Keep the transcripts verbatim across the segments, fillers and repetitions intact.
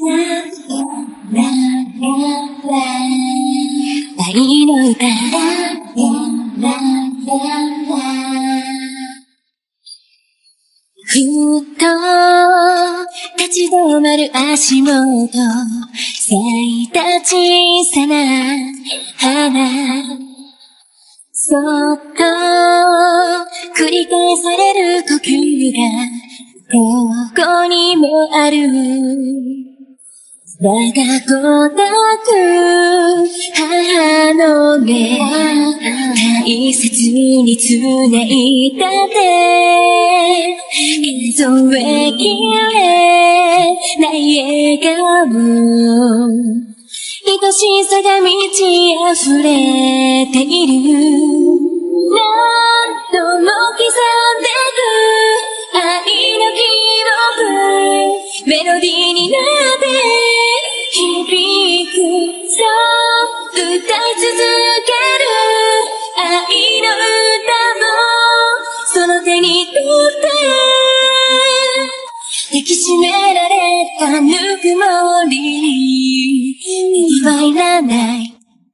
愛の歌ふっと立ち止まる足元咲いた小さな花そっと繰り返される呼吸がここにもある我が子抱く母の目大切に繋いだ手数えきれない笑顔愛しさが満ち溢れている何度も刻んでく愛の記憶メロディーになって響くそう歌い続ける愛の歌をその手に取って抱きしめられたぬくもりはいらない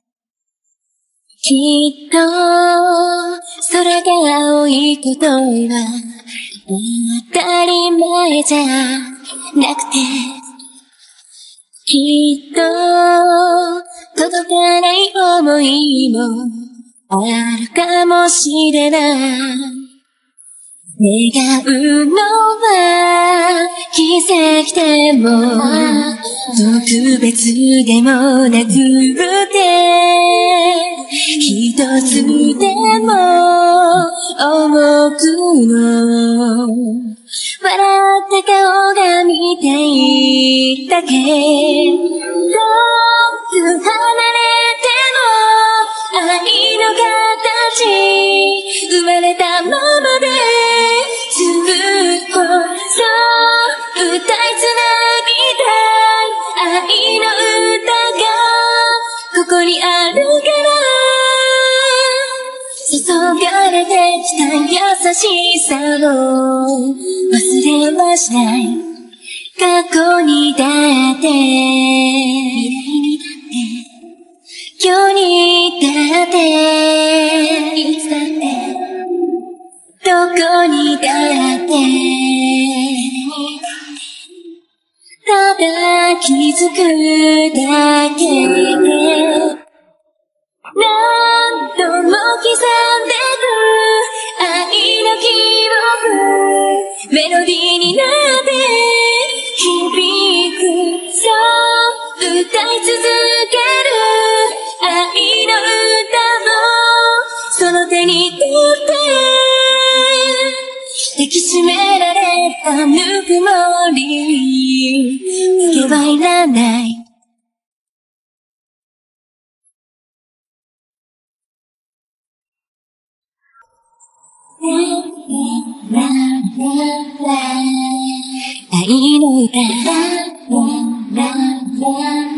きっと空が青いことは当たり前じゃなくてきっと届かない想いもあるかもしれない願うのは奇跡でも特別でもなくて一つでも重くの笑った顔が見ていたけど遠く離れても愛の形生まれたままでずっとそう歌いつなぎたい愛の歌がここにあるから注がれてきた優しさを忘れはしない過去にだって未来にだって今日にだっていつだってどこにだってただ気づくだけで何度も刻んでく愛の記憶メロディーになって響くそう歌い続ける愛の歌をその手に取って抱きしめられたぬくもり付けはいらない愛の歌